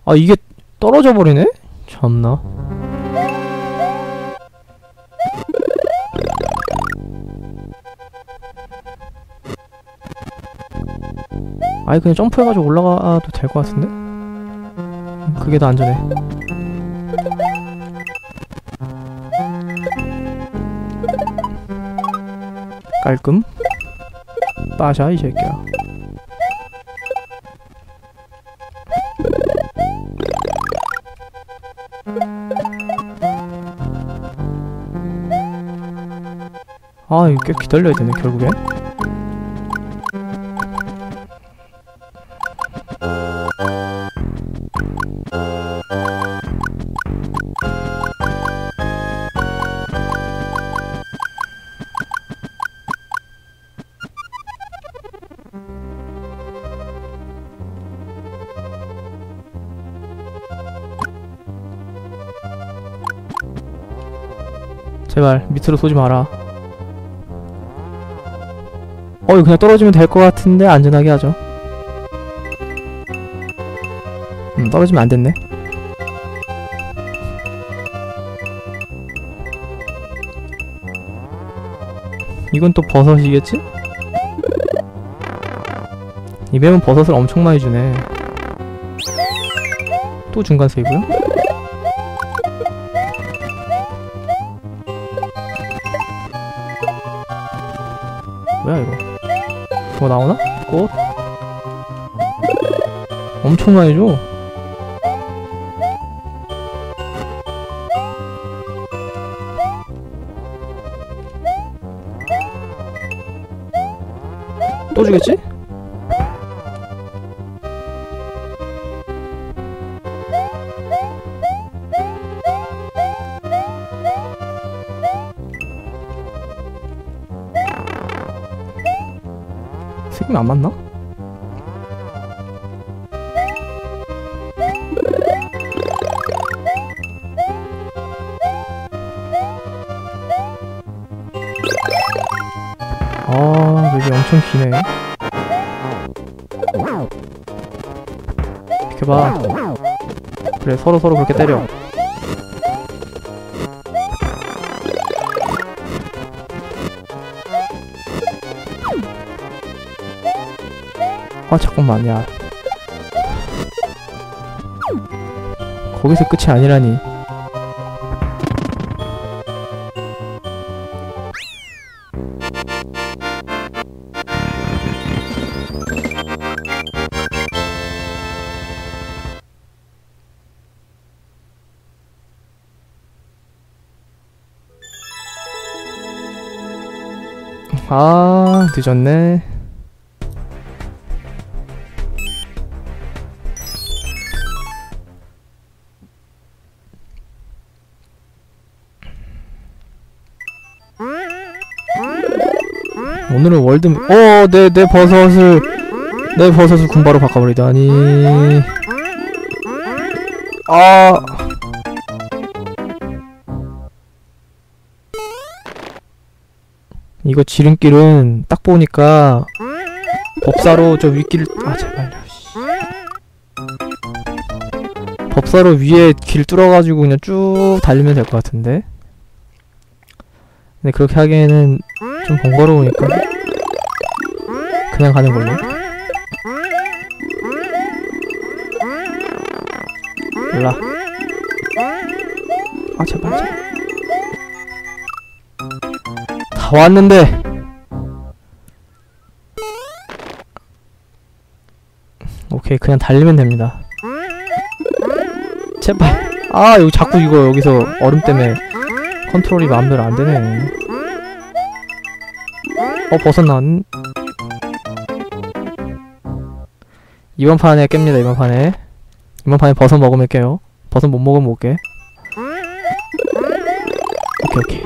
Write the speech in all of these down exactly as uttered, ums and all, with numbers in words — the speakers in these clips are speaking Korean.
아 이게 떨어져 버리네? 참나. 아니 그냥 점프해가지고 올라가도 될 것 같은데? 그게 더 안전해. 깔끔. 빠샤 이 새끼야. 아 이거 꽤 기다려야 되네 결국엔. 제발 밑으로 쏘지 마라. 어 이거 그냥 떨어지면 될 것 같은데 안전하게 하죠. 음 떨어지면 안 됐네. 이건 또 버섯이겠지? 이 맵은 버섯을 엄청 많이 주네. 또 중간 세이브요? 뭐야 이거? 뭐 나오나? 꽃? 엄청 많이 줘. 또 주겠지? 색이 안 맞나? 아, 맵이 엄청 기네. 비켜봐. 그래, 서로 서로 그렇게 때려. 아 잠깐만 야 거기서 끝이 아니라니. 아 늦었네. 오늘은 월드 어, 내, 내 버섯을 내 버섯을 군바로 바꿔버리다니. 아 이거 지름길은 딱 보니까 법사로 저 윗길 아 제발요 법사로 위에 길 뚫어가지고 그냥 쭉 달리면 될 것 같은데. 근데 그렇게 하기에는 좀 번거로우니까 그냥 가는 걸로. 몰라. 아 제발 제발. 다 왔는데. 오케이 그냥 달리면 됩니다. 제발. 아 여기 자꾸 이거 여기서 얼음 때문에 컨트롤이 마음대로 안 되네. 어 버섯 나왔. 이번 판에 깹니다. 이번 판에 이번 판에 버섯 먹으면 깨요. 버섯 못 먹으면 못 깨. 오케이 오케이.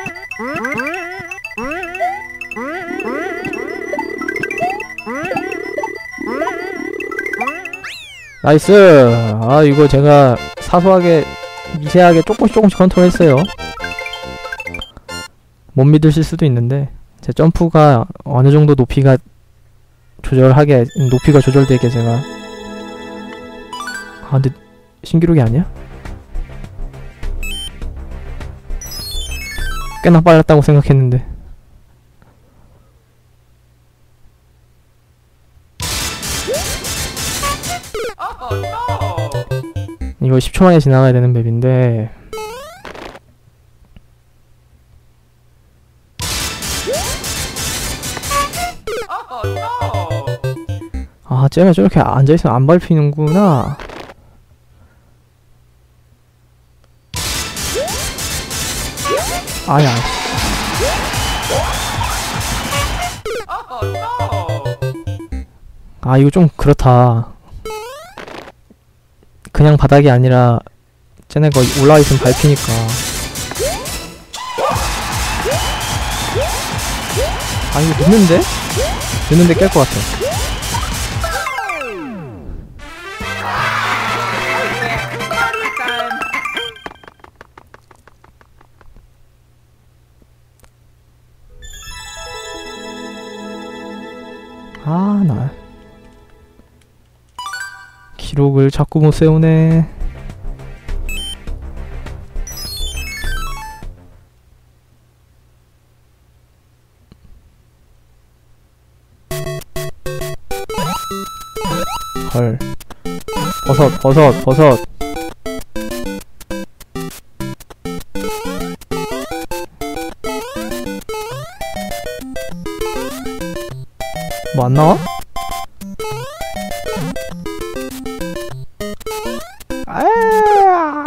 나이스. 아 이거 제가 사소하게 미세하게 조금씩 조금씩 컨트롤 했어요. 못 믿으실 수도 있는데 제 점프가 어느정도 높이가 조절하게 높이가 조절되게 제가. 아 근데 신기록이 아니야? 꽤나 빨랐다고 생각했는데. 이거 십 초 만에 지나가야 되는 맵인데 아, 쟤가 저렇게 앉아있으면 안 밟히는구나. 아야. 아, 이거 좀 그렇다. 그냥 바닥이 아니라 쟤네가 올라와있으면 밟히니까. 아, 이거 늦는데? 늦는데 깰 것 같아. 아, 나 기록을 자꾸 못 세우네. 헐. 버섯, 버섯, 버섯. 뭐 안 나와? 아야.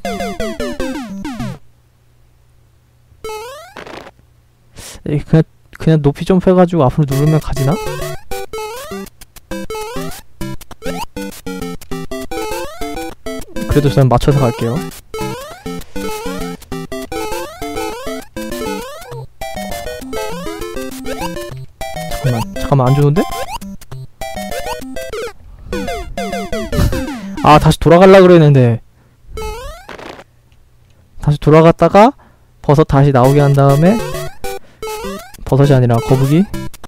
에이, 그냥 그냥 높이 점프해가지고 앞으로 누르면 가지나? 그래도 저는 맞춰서 갈게요. 잠깐만, 잠깐만, 안 좋은데? 아, 다시 돌아가려고 그랬는데. 다시 돌아갔다가 버섯 다시 나오게 한 다음에 버섯이 아니라 거북이.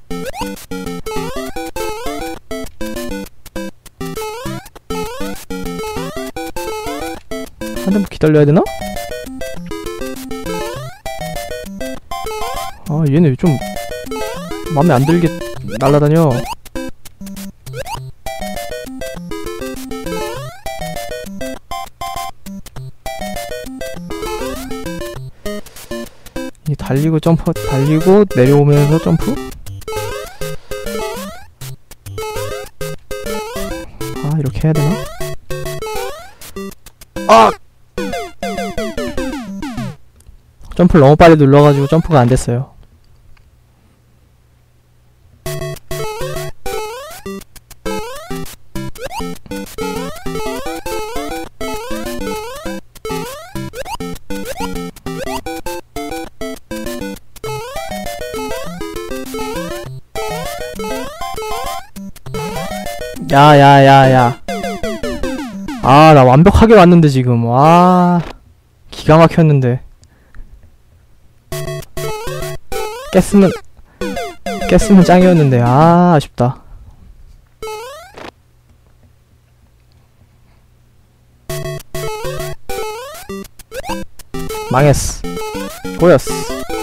한 대 기다려야 되나? 아, 얘네 좀 맘에 안 들게 날라다녀. 이 달리고 점프, 달리고 내려오면서 점프? 아, 이렇게 해야 되나? 아! 점프를 너무 빨리 눌러가지고 점프가 안 됐어요. 야야야야. 아, 나 완벽하게 왔는데 지금. 와, 기가 막혔는데. 깼으면 깼으면 짱이었는데. 아, 아쉽다. 망했어. 꼬였어.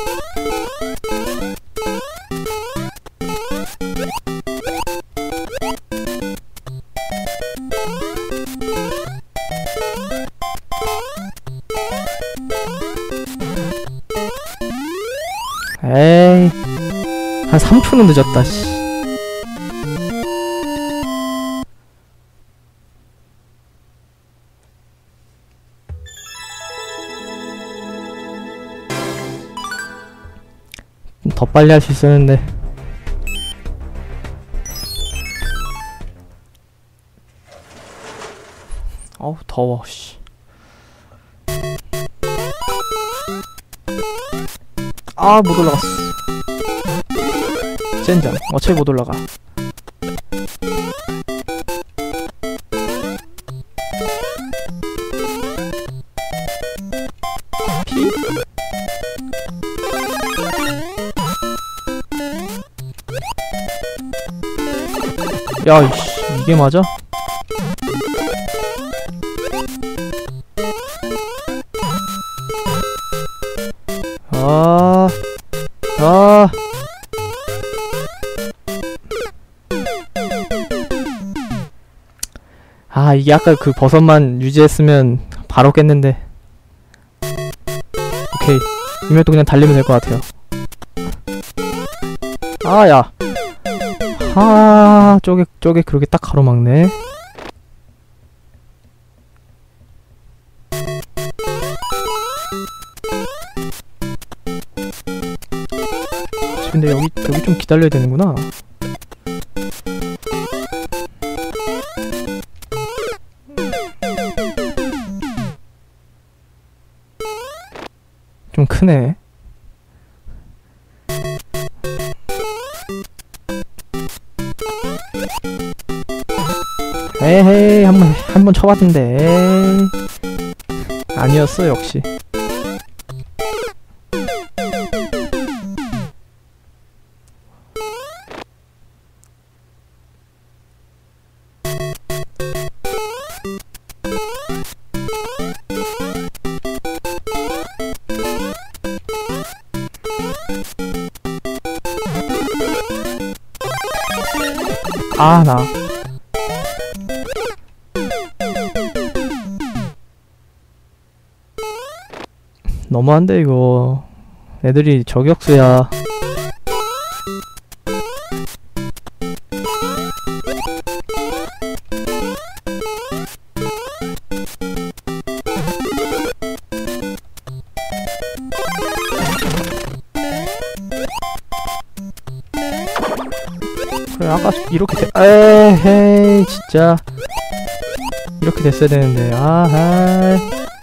에이, 한 삼 초는 늦었다, 씨. 더 빨리 할 수 있었는데. 어우, 더워, 씨. 아, 못 올라갔어. 젠장, 어차피 못 올라가. 피? 야, 이씨, 이게 맞아? 아, 아. 아, 이게 아까 그 버섯만 유지했으면 바로 깼는데. 오케이. 이면 또 그냥 달리면 될 것 같아요. 아, 야. 아, 저게, 저게 그렇게 딱 가로막네. 근데 여기, 여기 좀 기다려야 되는구나. 좀 크네. 에헤이, 한번 한번 쳐봤는데 에이. 아니었어 역시. 아, 나. 너무한데 이거. 애들이 저격수야. 그래, 아까 이렇게 돼. 에헤이, 진짜. 이렇게 됐어야 되는데. 아하이.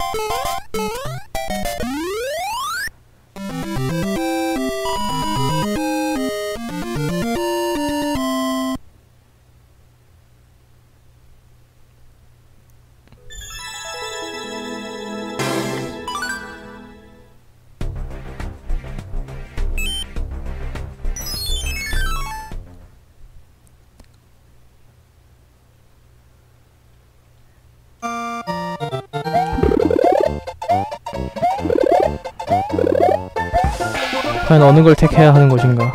과연 어느 걸 택해야 하는 것인가?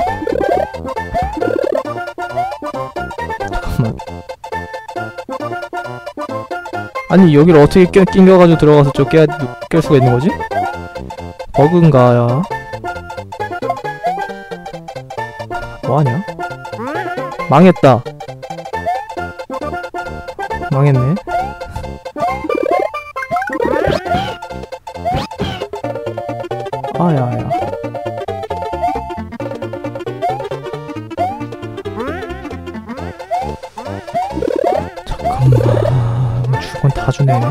잠깐만. 아니, 여기를 어떻게 껴, 낑겨가지고 들어가서 저 깨, 깰 수가 있는 거지? 버그인가야? 뭐하냐? 망했다. 망했네. 아야야. 잠깐만. 줄 건 다 주네.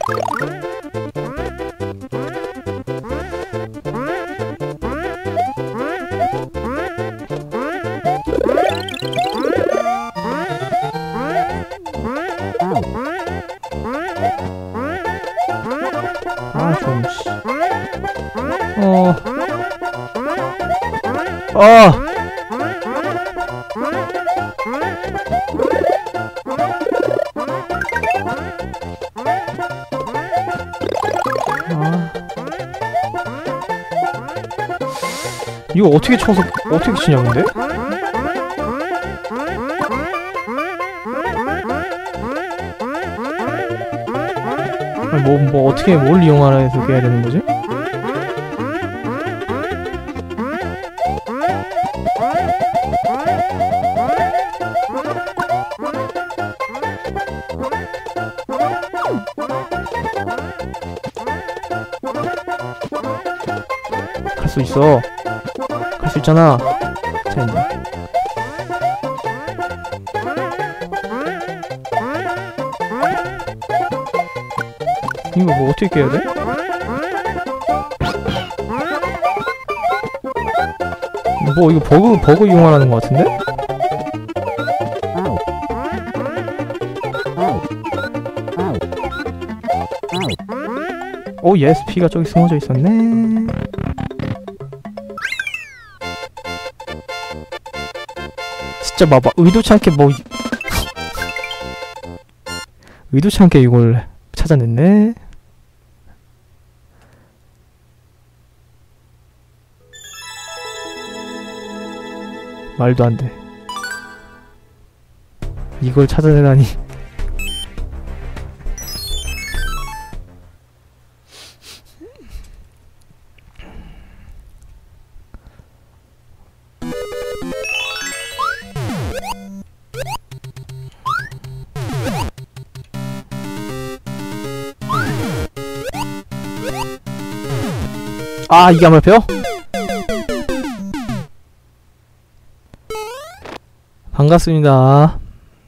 아, 좀, 씨. 어. 어! 아. 이거 어떻게 쳐서, 어떻게 치냐, 근데? 아니, 뭐, 뭐, 어떻게, 뭘 이용하라 해서 그래야 되는 거지? 갈 수 있어. 갈 수 있잖아. 자, 이제. 이거 뭐 어떻게 깨야 돼? 뭐 이거 버그 버그 이용하라는 것 같은데? 오, 예스, 피가 저기 숨어져 있었네. 진짜 봐봐, 의도치 않게 뭐 의도치 않게 이걸 찾아냈네. 말도 안 돼. 이걸 찾아내다니. 아, 이게 안 밟혀요? 반갑습니다.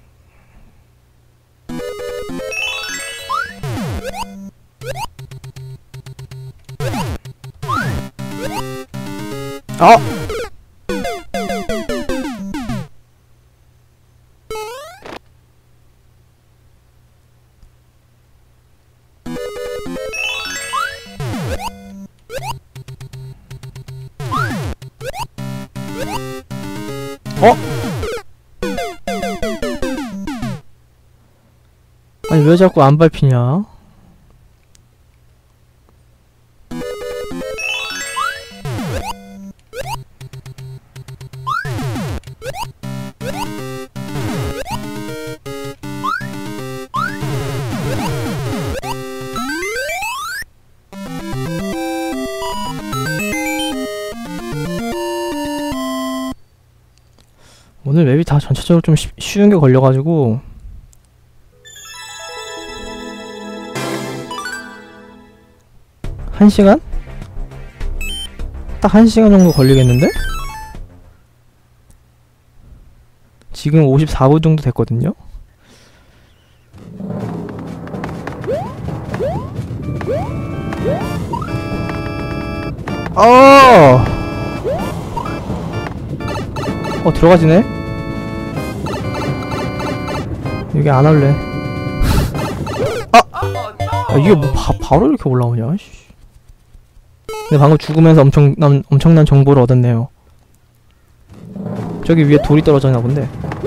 어! 어? 아니 왜 자꾸 안 밟히냐? 오늘 맵이 다 전체적으로 좀 쉬, 쉬운 게 걸려가지고 한 시간? 딱 한 시간 정도 걸리겠는데? 지금 오십사 분 정도 됐거든요? 어! 어, 들어가지네? 여기 안 할래. 아! 아, 이게 뭐 바, 바로 이렇게 올라오냐? 씨. 근데 방금 죽으면서 엄청난, 엄청난 정보를 얻었네요. 저기 위에 돌이 떨어졌나 본데.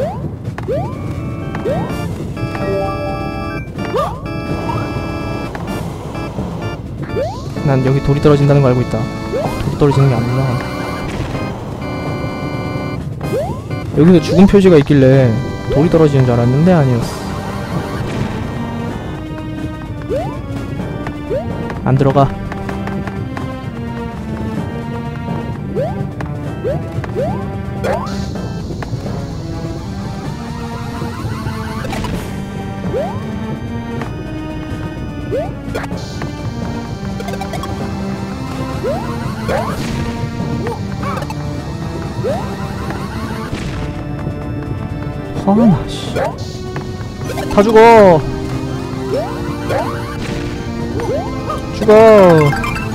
난 여기 돌이 떨어진다는 거 알고 있다. 돌이 떨어지는 게 아니구나. 여기서 죽은 표시가 있길래 돌이 떨어지는 줄 알았는데 아니었어. 안 들어가. 화나, 씨. 다 죽어! 죽어!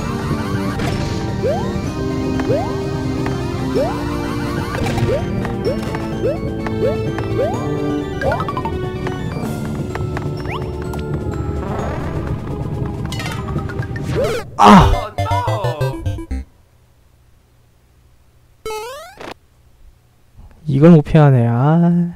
아! 이걸 못 피하네, 아.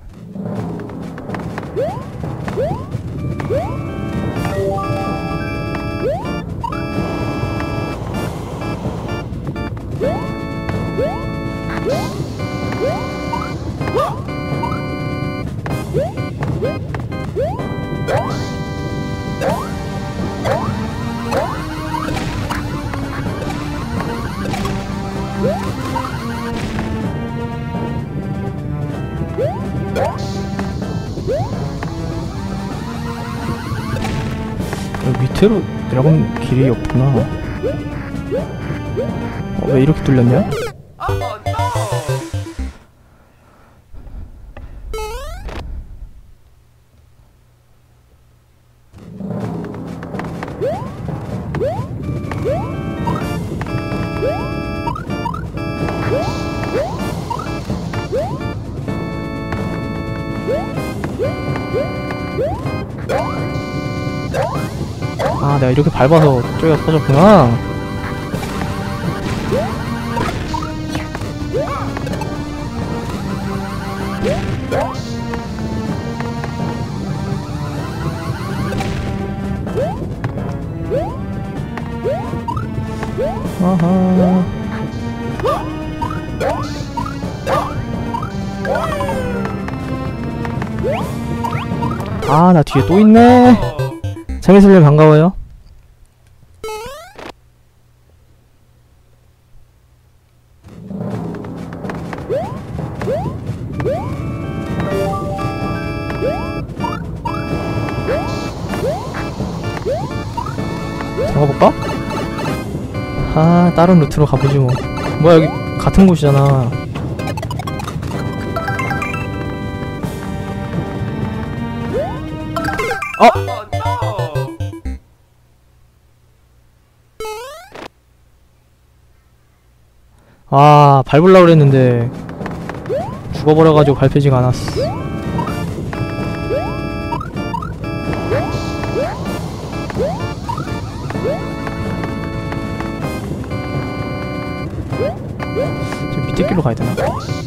여기 밑으로 내려가면 길이 없구나. 어, 왜 이렇게 뚫렸냐? 아, 내가 이렇게 밟아서 저기가 터졌구나. 아하. 아, 나 뒤에 또 있네. 재밌을래 반가워요. 들어가볼까? 아, 다른 루트로 가보지 뭐. 뭐야, 여기 같은 곳이잖아. 어! 아, 밟으려고 그랬는데 죽어버려가지고 밟히지가 않았어. 저 밑에 길로 가야 되나?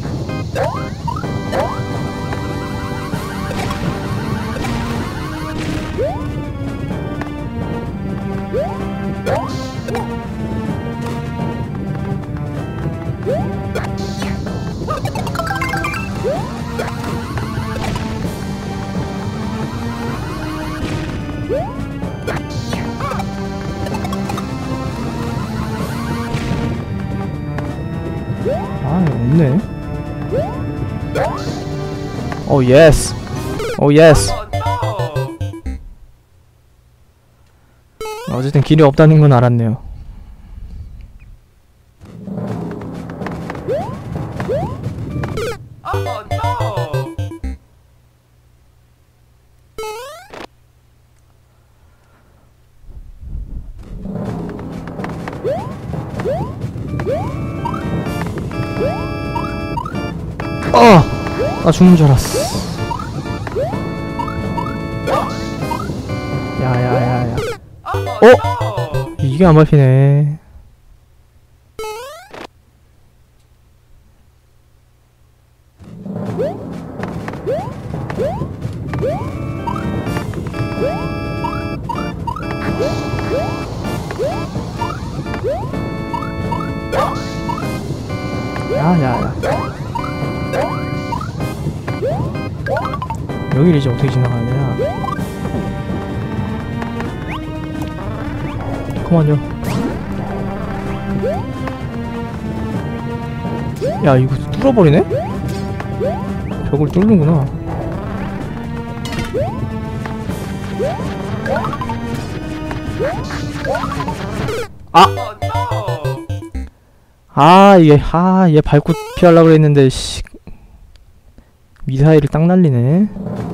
아, 없네. 오 예스. 오 예스. 어쨌든 길이 없다는 건 알았네요. 어! 나 죽는 줄 알았어. 야야야야. 어? 이게 안 밟히네. 야야야. 여기를 이제 어떻게 지나가야 되냐? 잠깐만요. 야, 이거 뚫어버리네? 벽을 뚫는구나. 아! 아, 얘, 아, 얘 밟고 피하려고 그랬는데, 씨. 미사일을 딱 날리네.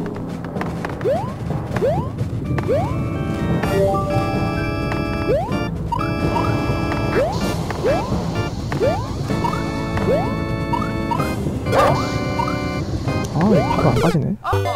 아, 얘 바로 안 빠지네.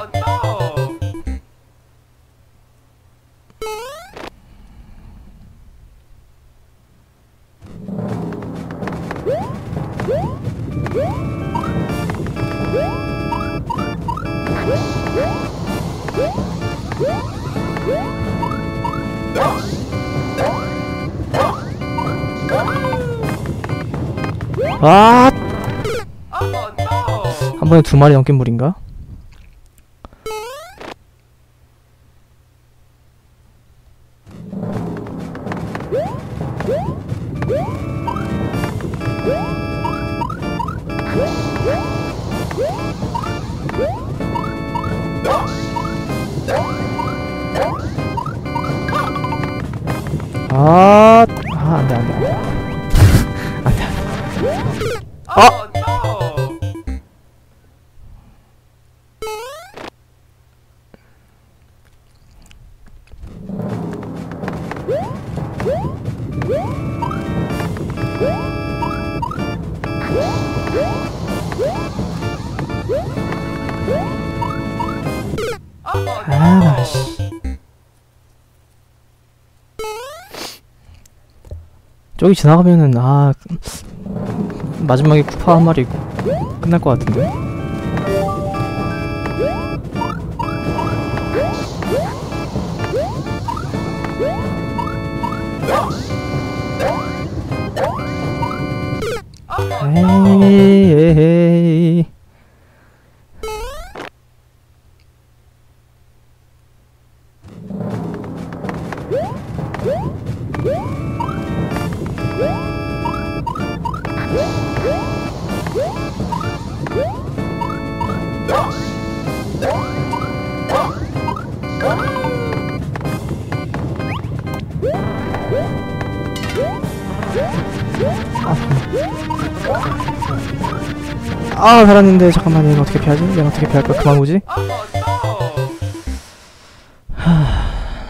아! 한 번에 두 마리 넘긴 물인가? 아, 아, 안 돼, 안 돼, 안 돼. 안 돼, 안 돼. 아! 아, 씨. 저기 지나가면은, 아, 마지막에 쿠파 한 마리 끝날 것 같은데? 에이, 에이. 아 잠깐만. 아 살았는데 잠깐만 얘는 어떻게 피하지? 얘는 어떻게 피할 거야? 그만 오지? 하...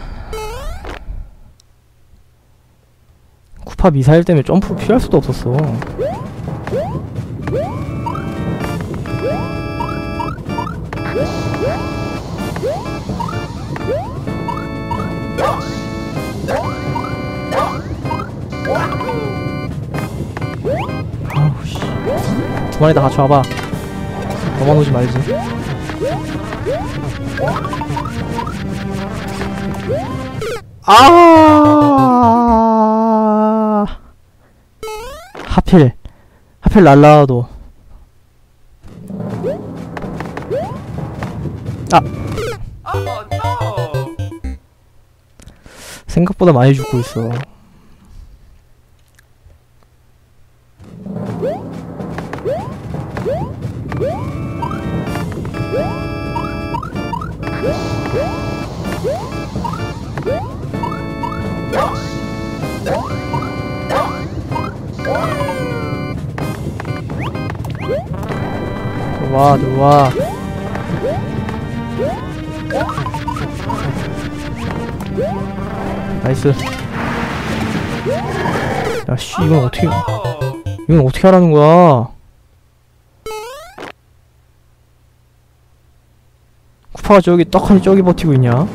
쿠파 미사일 때문에 점프로 피할 수도 없었어. 아우 씨. 두 마리 다 같이 와봐. 너만 오지 말지. 아 하필 하필 날라와도 아 생각보다 많이 죽고 있어. 들어와 들어와. 나이스. 야씨 이건 어떻게 이건 어떻게 하라는 거야? 쿠파가 저기 떡하니 저기 버티고 있냐?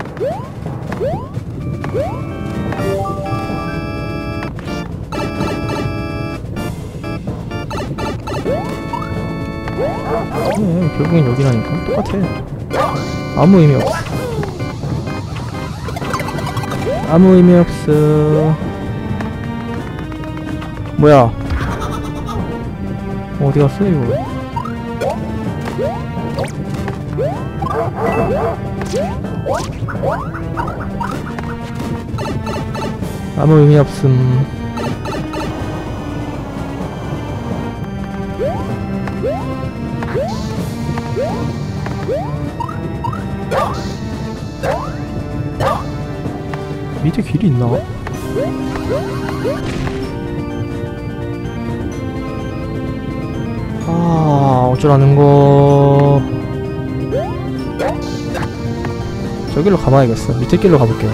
네, 결국엔 여기라니까. 똑같아. 아무 의미 없어. 아무 의미 없어. 뭐야? 어디 갔어 이거? 아무 의미 없음. 밑에 길이 있나? 아 어쩌라는 거. 저길로 가봐야겠어. 밑에 길로 가볼게요.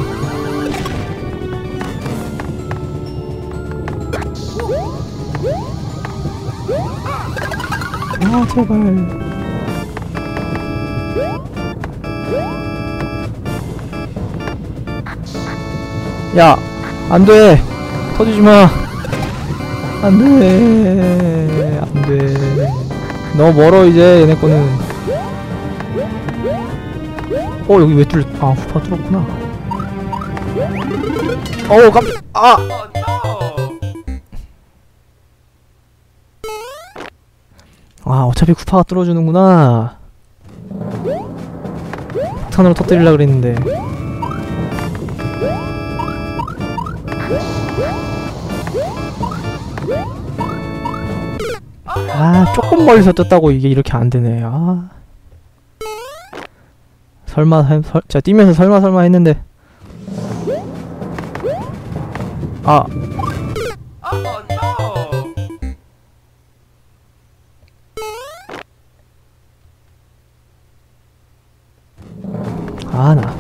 아 제발. 야 안돼. 터지지마. 안돼 안돼. 너무 멀어 이제 얘네 거는. 어 여기 왜 뚫렸.. 아 후파 뚫었구나. 어우 깜.. 아! 아 어차피 쿠파가 뚫어주는구나. 폭탄으로 터뜨리려 그랬는데. 아 조금 멀리서 떴다고 이게 이렇게 안되네. 아 설마 설, 제가 뛰면서 설마 설마 했는데. 아 아 나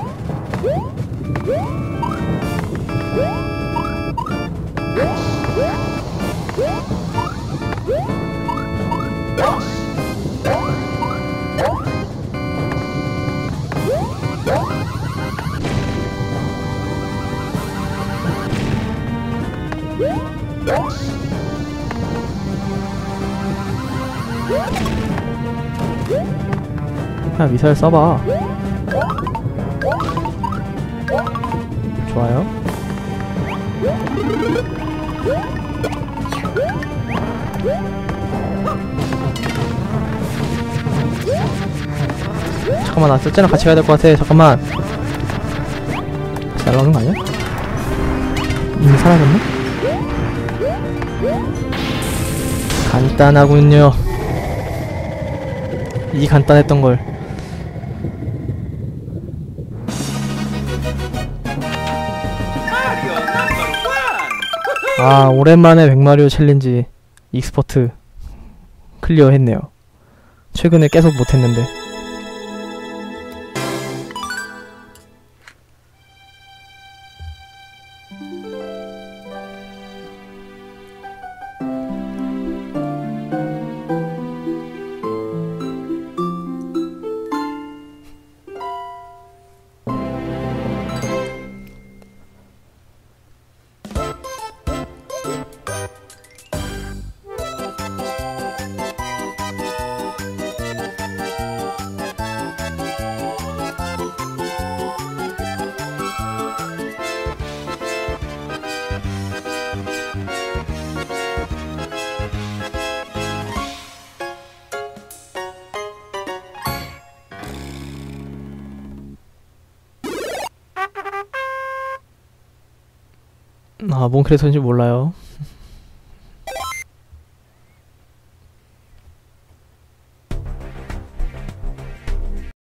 그냥 미사일 쏴봐. 좋아요. 잠깐만 나 셋째랑 같이 가야 될 것 같아. 잠깐만. 같이 날아오는 거 아니야? 이미 사라졌네? 간단하군요. 이 간단했던걸. 아, 오랜만에 백마리오 챌린지 익스퍼트 클리어 했네요. 최근에 계속 못했는데. 아, 뭔 캐릭터인지 몰라요.